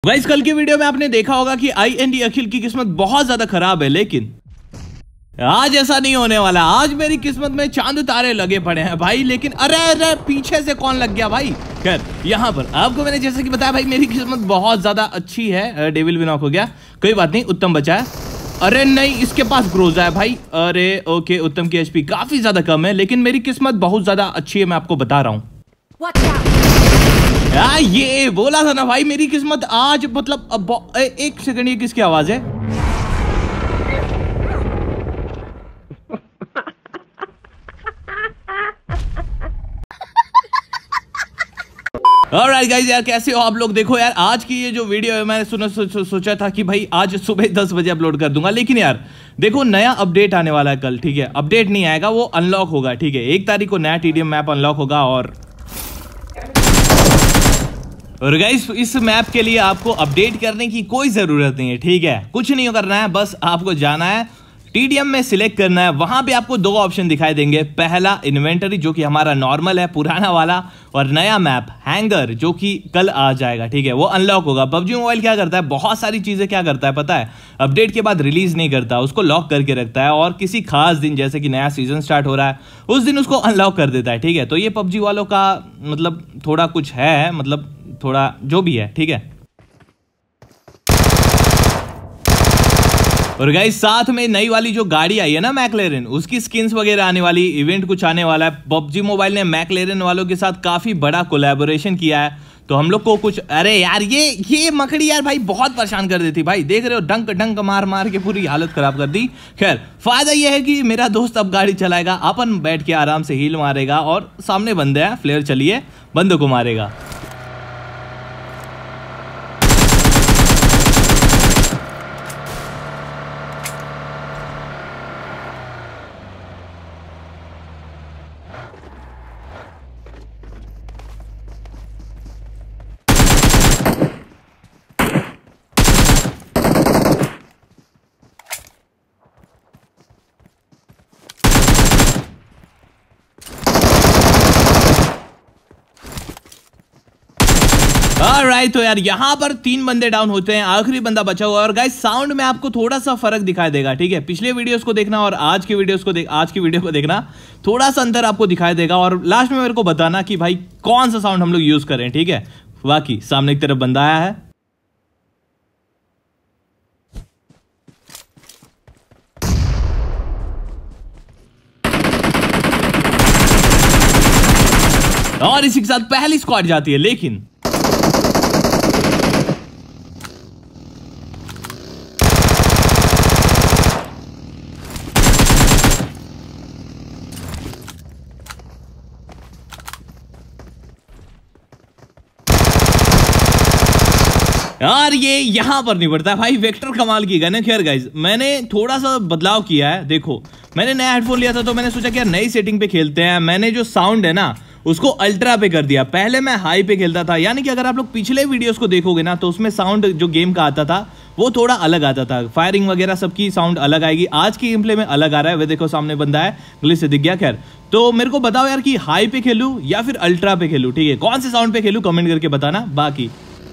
Guys कल की video में आपने देखा होगा कि IND अखिल की किस्मत बहुत ज्यादा खराब है, लेकिन आज ऐसा नहीं होने वाला। आज मेरी किस्मत में चांद तारे लगे पड़े हैं भाई। लेकिन अरे अरे पीछे से कौन लग गया भाई। खैर यहाँ पर आपको मैंने जैसे कि बताया भाई, मेरी किस्मत बहुत ज्यादा अच्छी है। डेविल भी नॉक हो गया, कोई बात नहीं, उत्तम बचा है। अरे नहीं, इसके पास ग्रोजा है भाई। अरे ओके, उत्तम की HP काफी ज्यादा कम है, लेकिन मेरी किस्मत बहुत ज्यादा अच्छी है, मैं आपको बता रहा हूँ। ये बोला था ना भाई, मेरी किस्मत आज मतलब एक सेकंड, ये किसकी आवाज है? ऑलराइट गाइस, यार कैसे हो आप लोग। देखो यार, आज की ये जो वीडियो है, मैंने सोचा था कि भाई आज सुबह 10 बजे अपलोड कर दूंगा, लेकिन यार देखो नया अपडेट आने वाला है कल। ठीक है, अपडेट नहीं आएगा, वो अनलॉक होगा। ठीक है, 1 तारीख को नया TDM मैप अनलॉक होगा। और गाइस इस मैप के लिए आपको अपडेट करने की कोई जरूरत नहीं है। ठीक है, कुछ नहीं करना है, बस आपको जाना है TDM में सिलेक्ट करना है। वहां पे आपको 2 ऑप्शन दिखाई देंगे। पहला इन्वेंटरी, जो कि हमारा नॉर्मल है पुराना वाला, और नया मैप हैंगर, जो कि कल आ जाएगा। ठीक है, वो अनलॉक होगा। PUBG मोबाइल क्या करता है, बहुत सारी चीजें क्या करता है पता है, अपडेट के बाद रिलीज नहीं करता, उसको लॉक करके रखता है, और किसी खास दिन जैसे कि नया सीजन स्टार्ट हो रहा है उस दिन उसको अनलॉक कर देता है। ठीक है, तो ये PUBG वालों का मतलब थोड़ा कुछ है, मतलब थोड़ा जो भी है। ठीक है, और गाइस साथ में नई वाली जो गाड़ी आई है ना मैकलेरन, उसकी स्किन्स वगैरह आने वाली, इवेंट कुछ आने वाला है। PUBG मोबाइल ने मैकलेरन वालों के साथ काफी बड़ा कोलैबोरेशन किया है, तो हम लोग को कुछ, अरे यार ये मकड़ी यार भाई बहुत परेशान कर देती भाई। देख रहे हो, डंक डंक मार मार के पूरी हालत खराब कर दी। खैर फायदा ये है कि मेरा दोस्त अब गाड़ी चलाएगा, अपन बैठ के आराम से हील मारेगा, और सामने बंदे हैं, फ्लेयर चलिए बंदों को मारेगा। ऑलराइट, तो यार यहाँ पर 3 बंदे डाउन होते हैं, आखिरी बंदा बचा हुआ है। और गाइस साउंड में आपको थोड़ा सा फर्क दिखाई देगा। ठीक है, पिछले वीडियोस को देखना और आज की वीडियो को देखना, थोड़ा सा अंतर आपको दिखाई देगा। और लास्ट में मेरे को बताना कि भाई कौन सा साउंड हम लोग यूज करें। ठीक है, बाकी सामने की तरफ बंदा आया है। और इसी के साथ पहली स्क्वाड जाती है, लेकिन यार ये यहां पर नहीं पड़ता भाई। वेक्टर कमाल की गन है। खैर गाइस, मैंने थोड़ा सा बदलाव किया है। देखो, मैंने नया हेडफोन लिया था, तो मैंने सोचा कि यार नई सेटिंग पे खेलते हैं। मैंने जो साउंड है ना, उसको अल्ट्रा पे कर दिया। पहले मैं हाई पे खेलता था, यानी कि अगर आप लोग पिछले वीडियोस को देखोगे ना, तो उसमें साउंड जो गेम का आता था वो थोड़ा अलग आता था, फायरिंग वगैरह सबकी साउंड अलग आएगी। आज की गेम प्ले में अलग आ रहा है। वे देखो सामने बंदा है, गली से दिख गया। खैर, तो मेरे को बताओ यार कि हाई पे खेलूं या फिर अल्ट्रा पे खेलूं। ठीक है, कौन से साउंड पे खेलूं कमेंट करके बताना। बाकी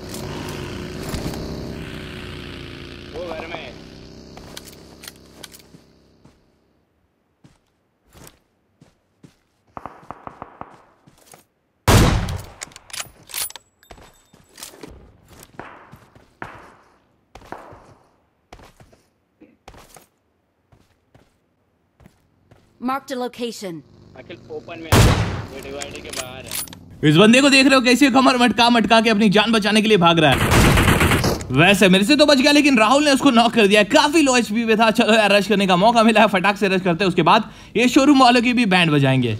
Marked a location. Akhil open में है, डिवाइडर के बाहर है। इस बंदे को देख रहे हो कैसे कमर मटका के अपनी जान बचाने के लिए भाग रहा है। वैसे मेरे से तो बच गया, लेकिन राहुल ने उसको नॉक कर दिया। काफी लो HP पे था। चलो यार, रश करने का मौका मिला है, फटाक से रश करते हैं। उसके बाद ये शोरूम वालों की भी बैंड बजाएंगे।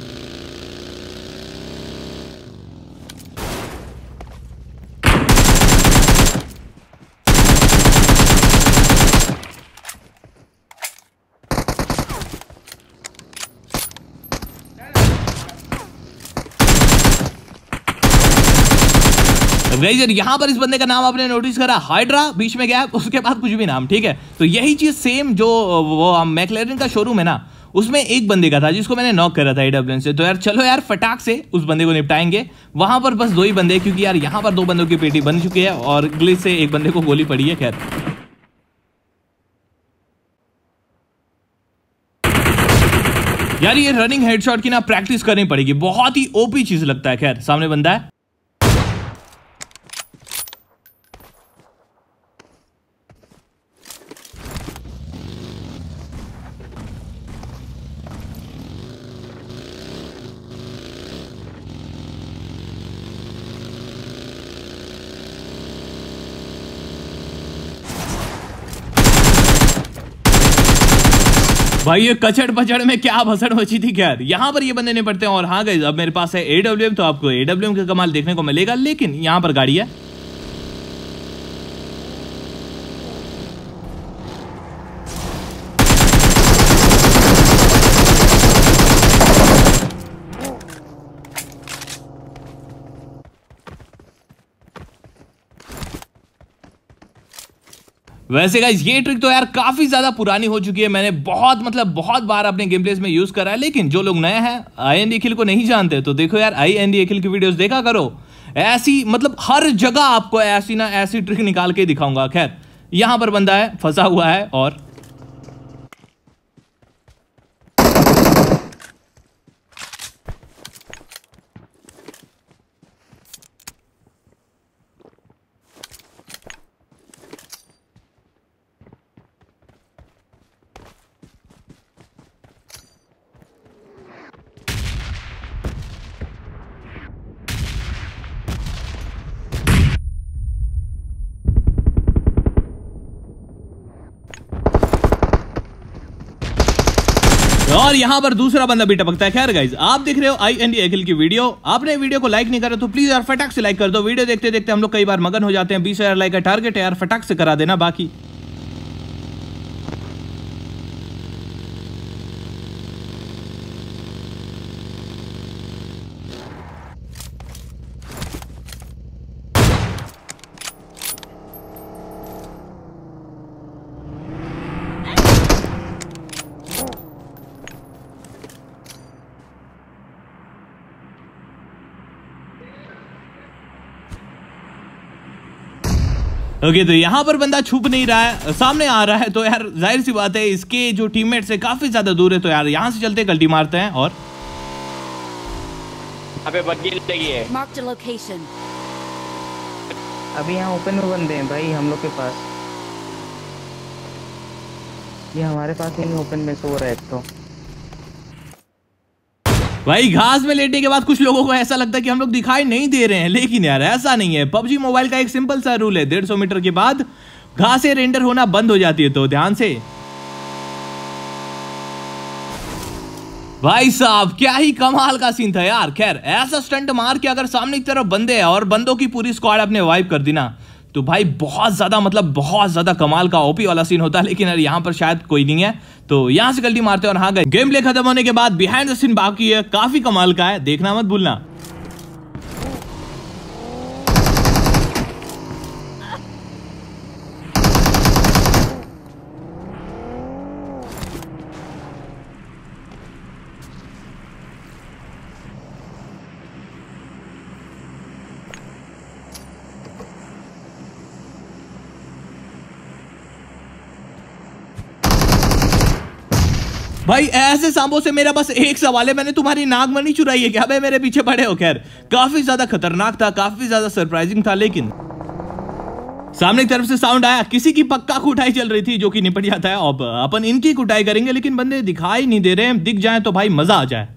यहां पर इस बंदे का नाम आपने नोटिस करा, हाइड्रा, बीच में गया, उसके बाद कुछ भी नाम। ठीक है, तो यही चीज सेम जो वो मैकलेरन का शोरूम है ना, उसमें एक बंदे का था जिसको मैंने नॉक करा था एडब्ल्यूएम से। तो यार चलो यार फटाक से उस बंदे को निपटाएंगे। वहां पर बस 2 ही बंदे, क्योंकि यार यहाँ पर 2 बंदों की पेटी बन चुकी है और ग्लिच से एक बंदे को गोली पड़ी है। खैर यार ये रनिंग हेडशॉट की ना प्रैक्टिस करनी पड़ेगी, बहुत ही ओपी चीज लगता है। खैर सामने बंदा है। भाई ये कचड़ पचड़ में क्या भसड़ मची थी। खैर यहां पर ये बंदे निपटते हैं। और हाँ गाइस, अब मेरे पास है एडब्ल्यूएम, तो आपको एडब्ल्यूएम का कमाल देखने को मिलेगा। लेकिन यहां पर गाड़ी है। वैसे गाइस ये ट्रिक तो यार काफी ज्यादा पुरानी हो चुकी है, मैंने बहुत बार अपने गेम प्लेस में यूज करा है। लेकिन जो लोग नए हैं IND अखिल को नहीं जानते, तो देखो यार IND अखिल की वीडियोस देखा करो। ऐसी हर जगह आपको ऐसी ना ऐसी ट्रिक निकाल के दिखाऊंगा। खैर यहां पर बंदा है, फंसा हुआ है। और यहां पर दूसरा बंदा भी टपकता है। खैर गाइस आप देख रहे हो IND अखिल की वीडियो। आपने वीडियो को लाइक नहीं करा तो प्लीज यार फटाक से लाइक कर दो। वीडियो देखते देखते हम लोग कई बार मगन हो जाते हैं। 20,000 लाइक का टारगेट है यार, फटाक से करा देना। बाकी ओके, तो यहां पर बंदा छुप नहीं रहा है, सामने आ रहा है। तो यार जाहिर सी बात है इसके जो टीममेट से काफी ज्यादा दूर है। तो यार यहां से चलते गलती मारते हैं। और अबे बग्गी लगी है। Marked a location. अभी यहाँ ओपन में बंदे हैं भाई हम लोग के पास। ये हमारे पास ही ओपन में सो रहा है एक तो। भाई घास में लेटने के बाद कुछ लोगों को ऐसा लगता है कि हम लोग दिखाई नहीं दे रहे हैं, लेकिन यार ऐसा नहीं है। PUBG मोबाइल का एक सिंपल सा रूल है, 150 मीटर के बाद घासें रेंडर होना बंद हो जाती है। तो ध्यान से। भाई साहब क्या ही कमाल का सीन था यार। खैर ऐसा स्टंट मार के अगर सामने की तरफ बंदे हैं और बंदों की पूरी स्क्वाड अपने वाइप कर दी ना, तो भाई बहुत ज्यादा कमाल का ओपी वाला सीन होता है। लेकिन यार यहाँ पर शायद कोई नहीं है, तो यहां से गलती मारते हैं। और हाँ गए, गेम प्ले खत्म होने के बाद बिहाइंड द सीन बाकी है, काफी कमाल का है, देखना मत भूलना। भाई ऐसे सांबों से मेरा बस एक सवाल है, मैंने तुम्हारी नागमणि चुराई है क्या? भाई मेरे पीछे पड़े हो। खैर काफी ज्यादा खतरनाक था, काफी ज्यादा सरप्राइजिंग था। लेकिन सामने की तरफ से साउंड आया, किसी की पक्का कुटाई चल रही थी, जो कि निपट जाता है। अब अपन इनकी कुटाई करेंगे, लेकिन बंदे दिखाई नहीं दे रहे हैं। दिख जाए तो भाई मजा आ जाए।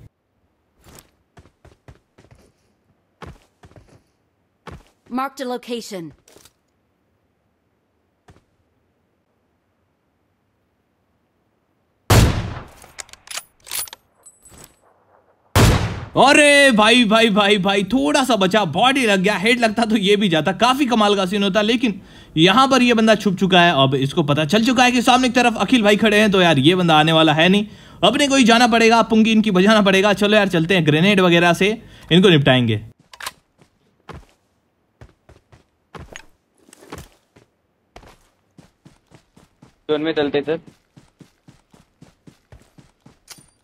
Marked a location. अरे भाई भाई भाई भाई थोड़ा सा बचा, बॉडी लग गया, हेड लगता तो ये भी जाता, काफी कमाल का सीन होता। लेकिन यहां पर ये बंदा छुप चुका है। अब इसको पता चल चुका है कि सामने की तरफ अखिल भाई खड़े हैं, तो यार ये बंदा आने वाला है नहीं। अपने को ही जाना पड़ेगा, पुंगी इनकी बजाना पड़ेगा। चलो यार चलते हैं, ग्रेनेड वगैरह से इनको निपटाएंगे। जोन में चलते थे।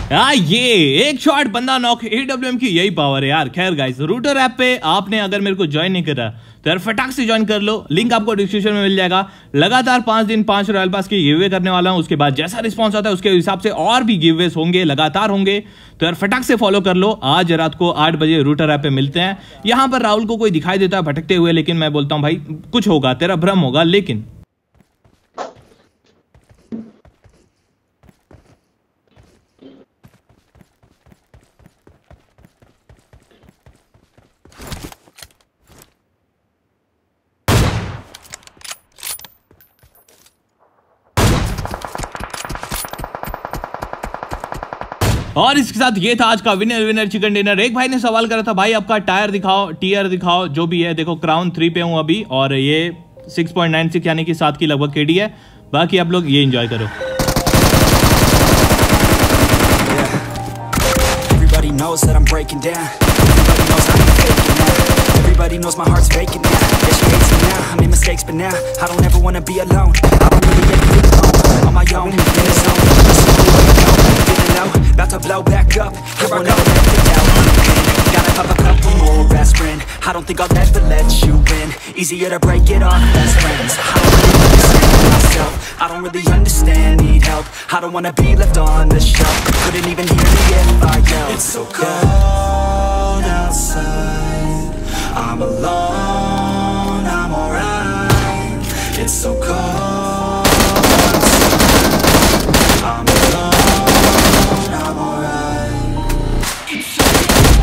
ये एक शॉट बंदा नॉक, AWM की यही पावर है यार। खैर गाइस, रूटर ऐप पे आपने अगर मेरे को ज्वाइन नहीं करा तो यार फटाक से ज्वाइन कर लो, लिंक आपको डिस्क्रिप्शन में मिल जाएगा। लगातार 5 दिन 5 रॉयल पास की गिव अवे करने वाला हूं, उसके बाद जैसा रिस्पांस आता है उसके हिसाब से और भी गिव अवेज होंगे, लगातार होंगे। तो यार फटाक से फॉलो कर लो। आज रात को 8 बजे रूटर ऐप पे मिलते हैं। यहाँ पर राहुल को कोई दिखाई देता है भटकते हुए, लेकिन मैं बोलता हूँ भाई कुछ होगा, तेरा भ्रम होगा। लेकिन और इसके साथ ये था आज का विनर चिकन डिनर। एक भाई ने सवाल करा था भाई आपका टायर दिखाओ, टीयर दिखाओ, जो भी है। देखो क्राउन 3 पे हूं अभी, और ये 6.96 यानी कि 7 की लगभग केडी है। बाकी आप लोग ये एंजॉय करो। Everybody knows that I'm breaking down. Everybody knows I'm faking now. Everybody knows my heart's faking now. Yeah, she hates me now. I made mistakes, but now I don't ever wanna be alone. I don't really ever feel alone. On my own, in the zone. Feeling low, about to blow back up. Here I go, let it out. Gotta pop a couple more aspirin. I don't think I'll ever let you in. Easier to break it off best friends. I don't really understand myself. I don't really understand, need help. I don't wanna be left on the shelf. Couldn't even hear me if I yelled. It's so cold outside. I'm alone, I'm alright. It's so cold outside. I'm alone, I'm alright. It's so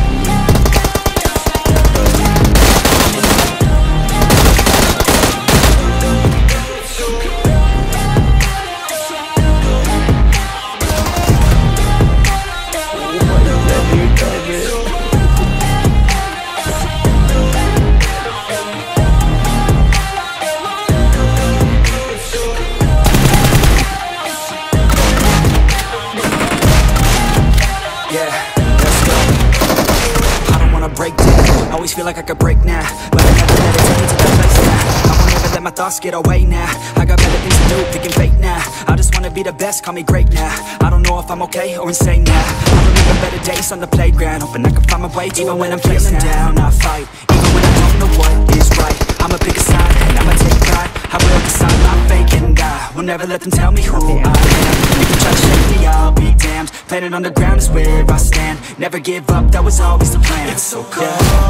feel like I could break now, but I never let it take me to that place now. I won't ever let my thoughts get away now. I got better things to do, thinking fake now. I just wanna be the best, call me great now. I don't know if I'm okay or insane now. I remember better days on the playground, hoping I can find my way to even when I'm feeling down, I fight. Even when I don't know what is right, I'ma pick a side and I'ma take pride. I will decide my fate and I will never let them tell me who I am. You can try to shake me, I'll be damned. Planet on the ground is where I stand. Never give up, that was always the plan. It's so cold